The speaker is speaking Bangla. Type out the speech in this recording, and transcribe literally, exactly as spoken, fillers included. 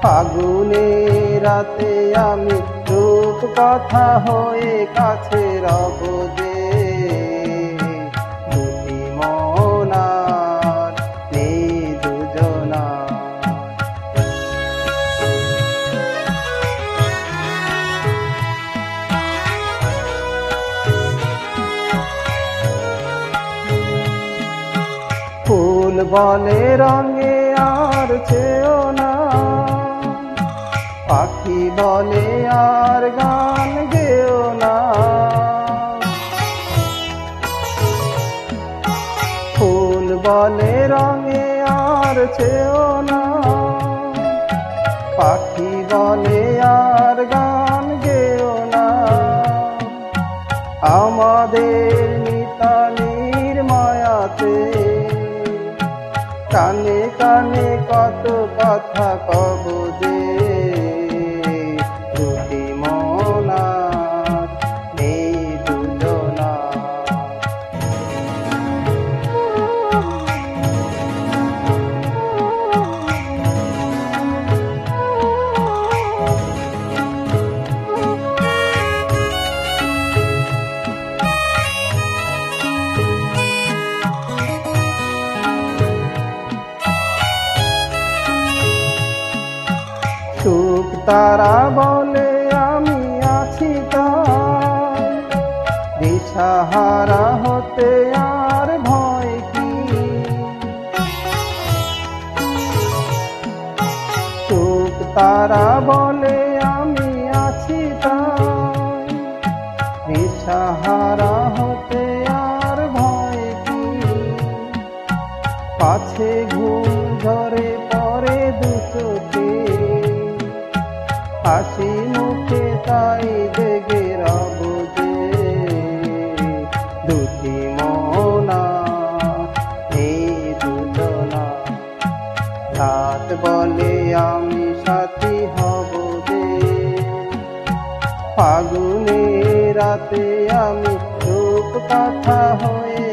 ফাগুনে রাতে আমি রূপ কথা হয়ে কাছে রব যে, দুটি মনার নেই দুজনা। ফুল বলে রঙে আর চেও না, পাখি বলে আর গান গেও না। ফুল বলে রঙে আর চেও না, পাখি বলে আর গান গেও না। আমাদের মিতালির মায়াতে কানে কানে কত কথা কব যে, দুটি মনার নেই দুজনা। সুখ তারা বলে আমি আছি তাই, দিশাহারা হতে আর ভয় কি। সুখ তারা বলে আমি আছি তাই, দিশাহারা হতে আর ভয় কি। পাছে ঘুম ঝরে পরে দু চোখে, হাসি মুখে তাই জেগে রব যে, দুটি মনার এই দুজনা। রাত বলে আমি সাথী হব যে, ফাগুনে রাতে আমি রূপ কথা হয়ে